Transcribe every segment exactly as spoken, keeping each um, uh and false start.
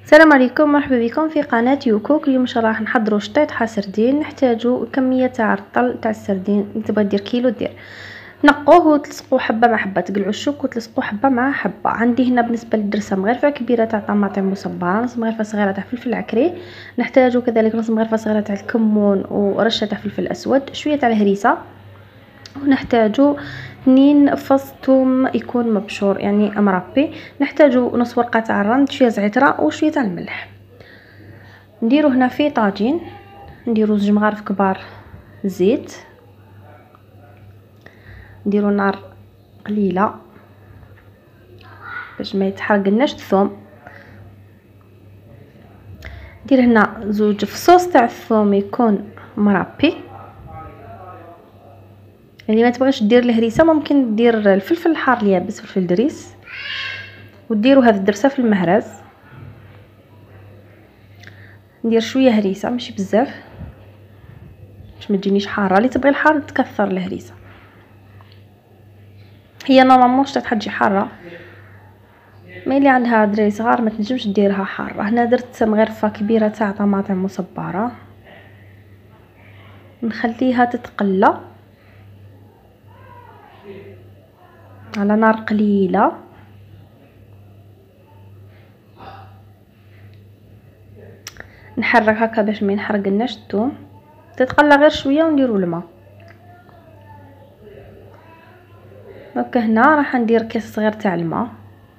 السلام عليكم، مرحبا بكم في قناه يوكوك. اليوم ان شاء الله راح نحضروا شطيط تاع سردين. نحتاجوا كميه تاع الرطل تاع السردين، اللي تبغى دير كيلو دير. نقوه وتلصقوه حبه مع حبه، تقلعوا الشوك وتلصقوه حبه مع حبه. عندي هنا بالنسبه للدرسه مغرفه كبيره تاع طماطم مصبره، نص مغرفه صغيره تاع فلفل عكري. نحتاجوا كذلك نص مغرفه صغيره تاع الكمون ورشه تاع فلفل اسود، شويه تاع الهريسه، ونحتاجوا اثنين فص ثوم يكون مبشور يعني مربي. نحتاجوا نص ورقه تاع الرند، شويه زعتره وشويه تاع الملح. نديرو هنا في طاجين، نديرو زوج مغارف كبار زيت، نديرو نار قليله باش ما يتحرقناش الثوم. ندير هنا زوج فصوص تاع الثوم يكون مربي، يعني ما تبغيش دير الهريسه ممكن دير الفلفل الحار اليابس، فلفل دريس، وديروا هذه الدرسه في المهرز. ندير شويه هريسه ماشي بزاف باش ما تجينيش حاره، اللي تبغي الحار تكثر الهريسه. هي نورمالمون شتا تحجي حاره، ما اللي عندها دراري صغار ما تنجمش ديرها حاره. هنا درت مغرفه كبيره تاع طماطم مصبره، نخليها تتقلى على نار قليله. نحرك هكا باش ما ينحرقناش الثوم، تتقلى غير شويه ونديروا الماء. دونك هنا راح ندير كاس صغير تاع الماء،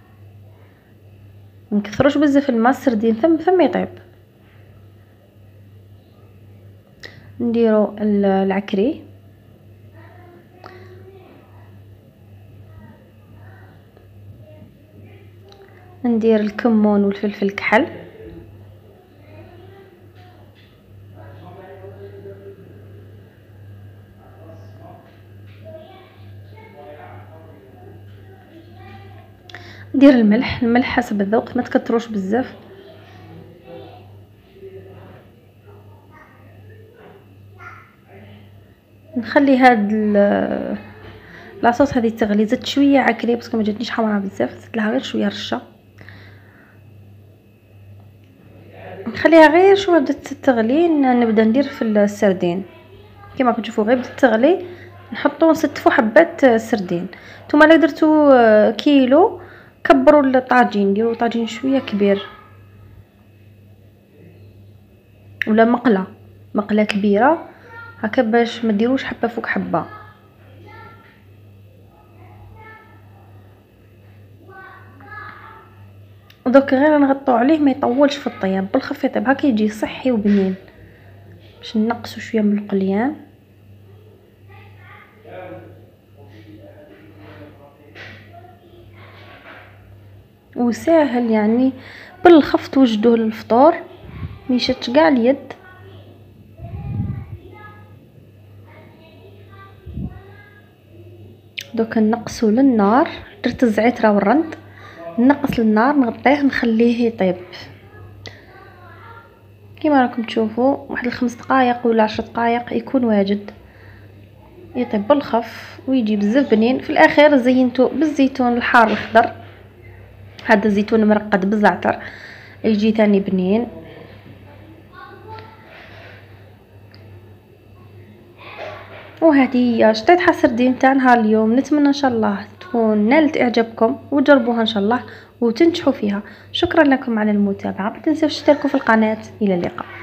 منكثروش بزاف الماء، السردين ثم ثم يطيب. نديرو العكري، ندير الكمون والفلفل الكحل، ندير الملح، الملح حسب الذوق ما تكتروش بزاف. نخلي هاد لاصوص هذه تغلي. زدت شويه عكري باسكو ما جاتنيش حمراء بزاف، زدت لها غير شويه رشه، نخليها غير شويه بدات تغلي. نبدا ندير في السردين كما راكم تشوفوا، غير بدات تغلي نحطوا نستفوا حبات السردين. نتوما لا درتوا كيلو كبروا الطاجين، ديروا طاجين شويه كبير ولا مقله مقله كبيره هكا باش ما ديروش حبه فوق حبه. دوك غير نغطوا عليه ما يطولش في الطياب، بالخف يطيب هكا يجي صحي وبنين. باش نقصوا شويه من القليان، وساهل يعني بالخف توجدوه للفطور ميشتش كاع اليد. دوك نقصوا للنار، درت الزعتره والرند، نقص للنار نغطيه نخليه يطيب كما راكم تشوفوا واحد الخمس دقائق ولا عشر دقائق يكون واجد، يطيب بالخف ويجي بزاف بنين. في الاخير زينته بالزيتون الحار الخضر، هذا الزيتون مرقد بالزعتر يجي تاني بنين. وهذه هي شطيط سردين تاع نهار اليوم. نتمنى ان شاء الله تكون نالت اعجابكم وتجربوها ان شاء الله وتنجحوا فيها. شكرا لكم على المتابعه، ما تنسوش تشتركوا في القناه. الى اللقاء.